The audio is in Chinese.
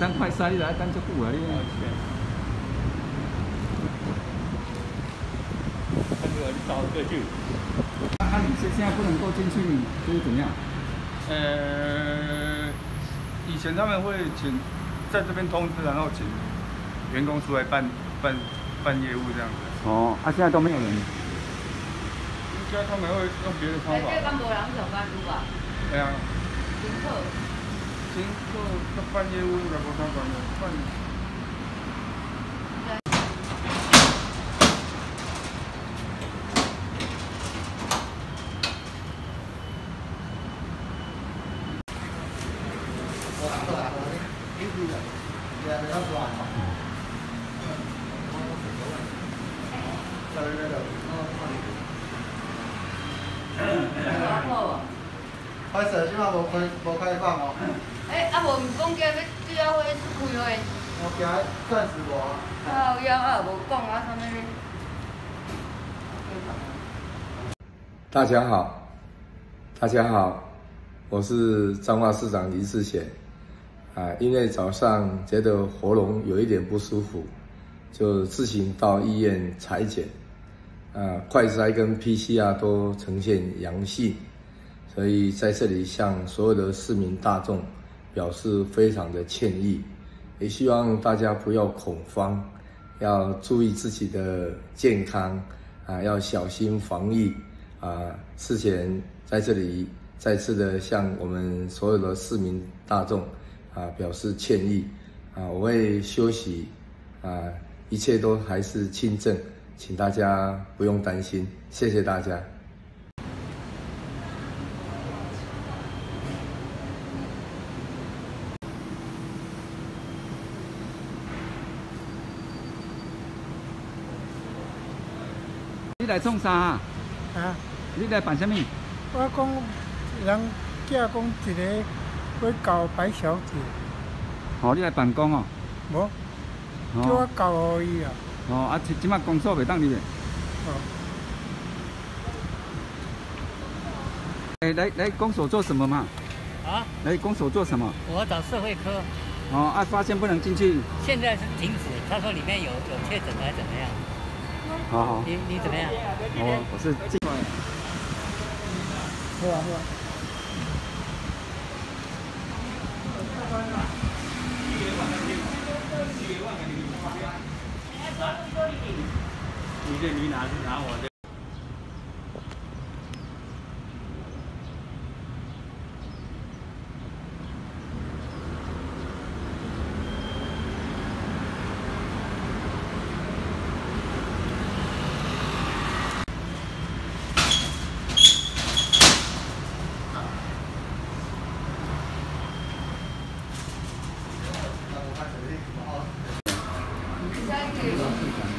当快塞，你来等足久啊你。 你找个去。 你现在不能够进去，就是怎么样？ 以前他们会请在这边通知，然后请员工出来办业务这样子。 哦，现在都没有人。 应该他们会用别的方法。 这班无人上班拄啊？ 对啊。 停课。 停课，他办业务应该无相关的办。 开设即马无开放哦。 无毋讲叫要要开会。 我今日暂时无。 靠腰无讲啥物。 大家好，大家好，我是彰化市长林世贤。因为早上觉得喉咙有一点不舒服，就自行到医院采检，快筛跟 PCR 都呈现阳性，所以在这里向所有的市民大众表示非常的歉意，也希望大家不要恐慌，要注意自己的健康，要小心防疫。事前在这里再次的向我们所有的市民大众表示歉意。我会休息，一切都还是轻症，请大家不用担心，谢谢大家。 你来创啥？你来办什么？ 我讲人家讲一个要交白小姐。 哦，你来办公哦？ 无，叫我交予伊啊。 哦，即马工作袂当入的。来公所做什么嘛？来公所做什么？ 我找社会科。 发现不能进去。 现在是停止，他说里面有确诊还是怎么样？ 好。 你怎么样？ 我是进来。 好啊。 你拿我的。 下一个。